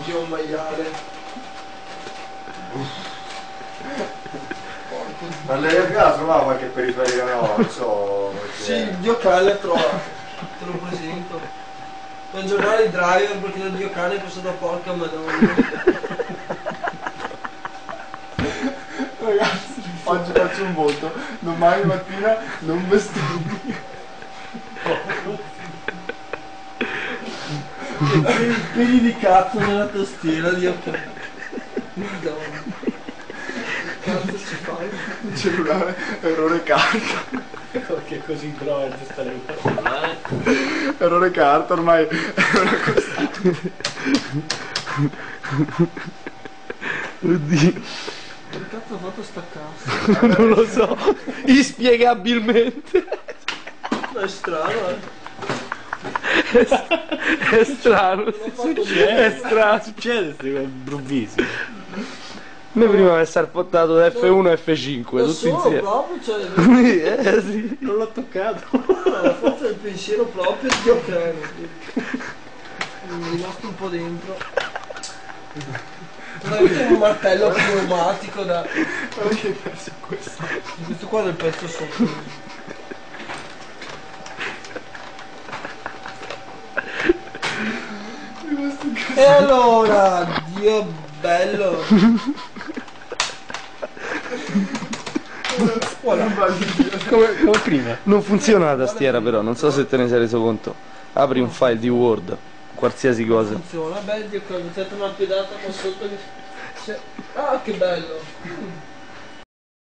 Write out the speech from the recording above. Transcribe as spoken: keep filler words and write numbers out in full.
Anch'io un maiale. Ma lei ha trovato qualche periferica nuova, non so. Sì, il Dio cane l'ha trovato. Te lo presento. Per aggiornare il driver perché il Dio cane è passato a porca madonna. Ragazzi, oggi faccio un voto. Domani mattina non vestirmi. E peli di cazzo nella tastiera, Dio cane. Madonna. Che cazzo ci fai? Il cellulare, errore carta. Perché così grosso stare in cellulare? Errore carta ormai è una costante. Oddio. Che cazzo ha fatto sta cassa? Non lo so. Inspiegabilmente. È strano, eh. È strano. È strano. Succede queste improvvisi. Noi prima di essere portato da F uno a F cinque, Da tutti solo insieme. proprio, cioè. Eh sì. Non l'ho toccato. La forza del pensiero proprio di Dio cane. Mi è rimasto un po' dentro. Non avete un martello pneumatico da. Guarda che pezzo è questo. Questo qua del pezzo sotto. E allora, Dio bello. Come, come prima. Non funziona la tastiera però, non so se te ne sei reso conto. Apri un file di Word, qualsiasi cosa. Funziona, beh Dio cane, c'è una pedata qua sotto che. Cioè... Ah che bello.